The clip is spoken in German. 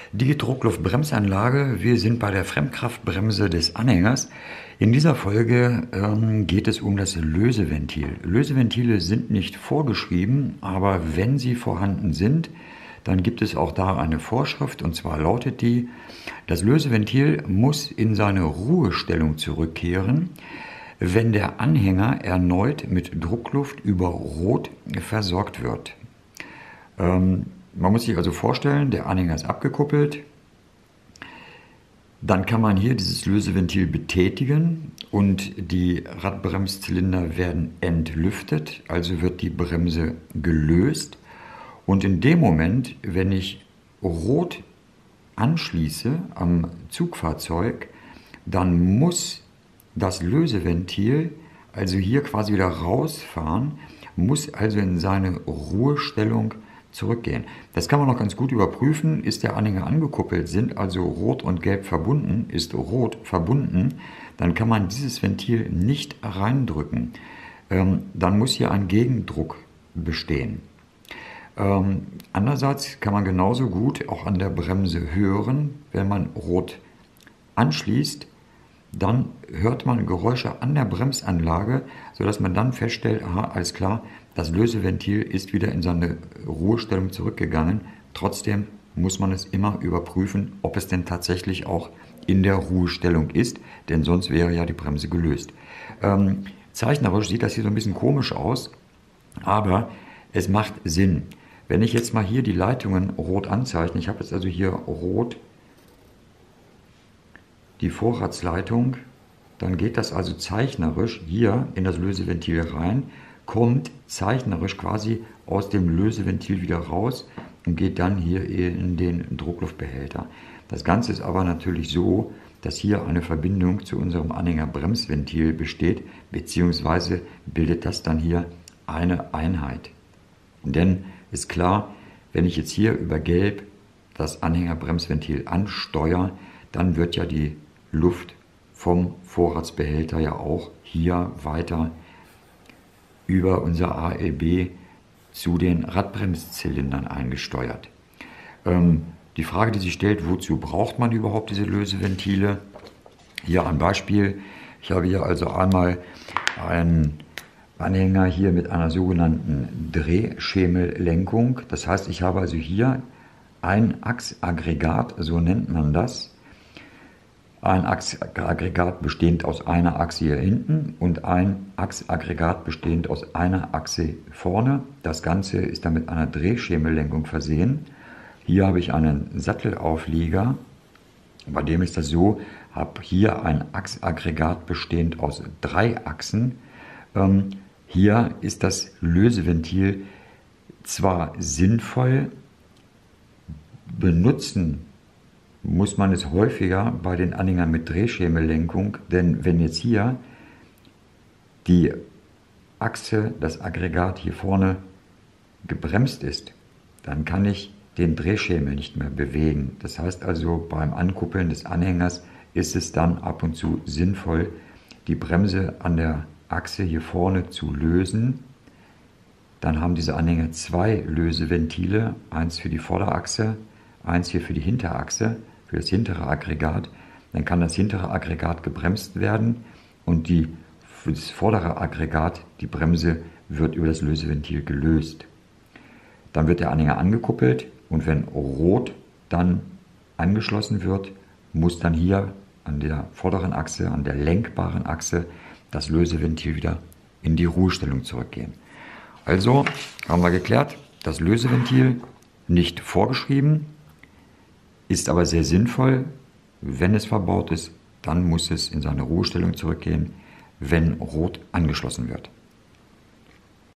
Die Druckluftbremsanlage. Wir sind bei der Fremdkraftbremse des Anhängers. In dieser Folge geht es um das Löseventil. Löseventile sind nicht vorgeschrieben, aber wenn sie vorhanden sind, dann gibt es auch da eine Vorschrift, und zwar lautet die: Das Löseventil muss in seine Ruhestellung zurückkehren, wenn der Anhänger erneut mit Druckluft über Rot versorgt wird. Man muss sich also vorstellen, der Anhänger ist abgekuppelt. Dann kann man hier dieses Löseventil betätigen und die Radbremszylinder werden entlüftet, also wird die Bremse gelöst. Und in dem Moment, wenn ich Rot anschließe am Zugfahrzeug, dann muss das Löseventil also hier quasi wieder rausfahren, muss also in seine Ruhestellung zurückgehen. Das kann man noch ganz gut überprüfen. Ist der Anhänger angekuppelt, sind also Rot und Gelb verbunden, ist Rot verbunden, dann kann man dieses Ventil nicht reindrücken. Dann muss hier ein Gegendruck bestehen. Andererseits kann man genauso gut auch an der Bremse hören, wenn man Rot anschließt, dann hört man Geräusche an der Bremsanlage, sodass man dann feststellt, aha, alles klar, das Löseventil ist wieder in seine Ruhestellung zurückgegangen. Trotzdem muss man es immer überprüfen, ob es denn tatsächlich auch in der Ruhestellung ist, denn sonst wäre ja die Bremse gelöst. Zeichnerisch sieht das hier so ein bisschen komisch aus, aber es macht Sinn. Wenn ich jetzt mal hier die Leitungen rot anzeichne, ich habe jetzt also hier rot die Vorratsleitung, dann geht das also zeichnerisch hier in das Löseventil rein, kommt zeichnerisch quasi aus dem Löseventil wieder raus und geht dann hier in den Druckluftbehälter. Das Ganze ist aber natürlich so, dass hier eine Verbindung zu unserem Anhängerbremsventil besteht, beziehungsweise bildet das dann hier eine Einheit. Denn ist klar, wenn ich jetzt hier über Gelb das Anhängerbremsventil ansteuere, dann wird ja die Luft vom Vorratsbehälter ja auch hier weiter über unser ALB zu den Radbremszylindern eingesteuert. Die Frage, die sich stellt, wozu braucht man überhaupt diese Löseventile? Hier ein Beispiel. Ich habe hier also einmal einen Anhänger hier mit einer sogenannten Drehschemellenkung. Das heißt, ich habe also hier ein Achsaggregat, so nennt man das. Ein Achsaggregat bestehend aus einer Achse hier hinten und ein Achsaggregat bestehend aus einer Achse vorne. Das Ganze ist dann mit einer Drehschemellenkung versehen. Hier habe ich einen Sattelauflieger. Bei dem ist das so, habe hier ein Achsaggregat bestehend aus 3 Achsen. Hier ist das Löseventil zwar sinnvoll, benutzen muss man es häufiger bei den Anhängern mit Drehschemellenkung, denn wenn jetzt hier die Achse, das Aggregat hier vorne gebremst ist, dann kann ich den Drehschemel nicht mehr bewegen. Das heißt also, beim Ankuppeln des Anhängers ist es dann ab und zu sinnvoll, die Bremse an der Achse hier vorne zu lösen. Dann haben diese Anhänger 2 Löseventile, eins für die Vorderachse, eins hier für die Hinterachse, für das hintere Aggregat. Dann kann das hintere Aggregat gebremst werden und für das vordere Aggregat, die Bremse, wird über das Löseventil gelöst. Dann wird der Anhänger angekuppelt und wenn Rot dann angeschlossen wird, muss dann hier an der vorderen Achse, an der lenkbaren Achse, das Löseventil wieder in die Ruhestellung zurückgehen. Also haben wir geklärt, das Löseventil nicht vorgeschrieben, ist aber sehr sinnvoll. Wenn es verbaut ist, dann muss es in seine Ruhestellung zurückgehen, wenn Rot angeschlossen wird.